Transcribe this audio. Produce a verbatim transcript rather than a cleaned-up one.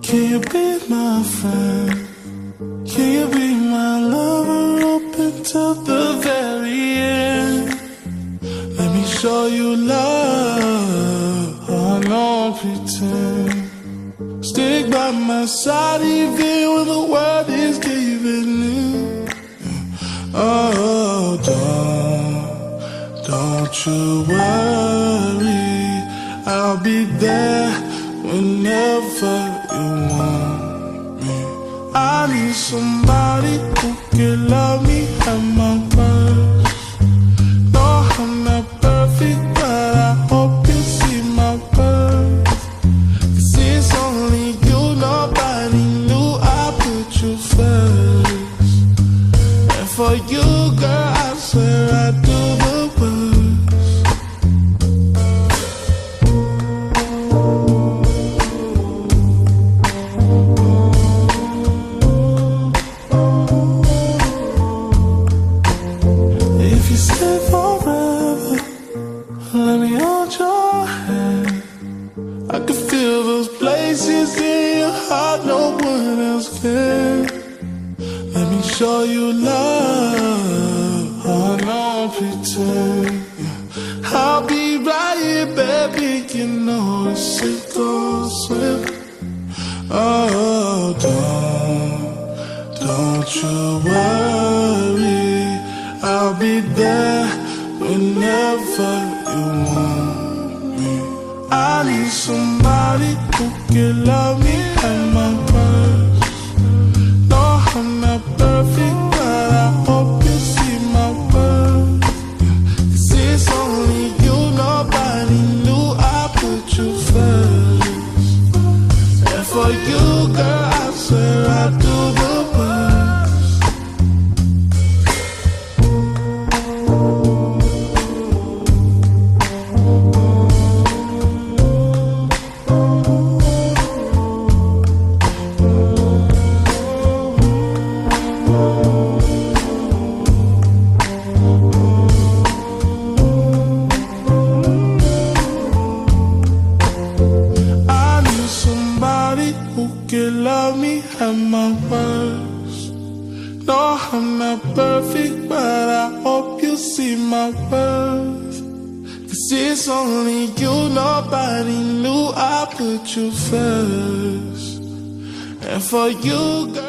Can you be my friend? Can you be my lover up until the very end? Let me show you love, I don't pretend. Stick by my side even when the world is giving in. Oh, don't, don't you worry, I'll be there whenever you want me. I need somebody who can love me at my worst. No, I'm not perfect, but I hope you see my worth. 'Cause it's only you, nobody knew I put you first. And for you, girl, I swear I do the worst. If you stay forever, let me hold your hand. I can feel those places in your heart no one else can. Let me show you love, I don't pretend. I'll be right here, baby, you know it's sink or swim. Oh, don't, don't you worry, I'll be there whenever you want me. I need somebody who can love me at my worst. No, I'm not perfect, but I hope you see my worth. 'Cause it's only you, nobody knew I put you first. And for you, girl, I swear I do the worst. Can love me at my worst. No, I'm not perfect, but I hope you see my worth. 'Cause it's only you, nobody knew I put you first. And for you, girl,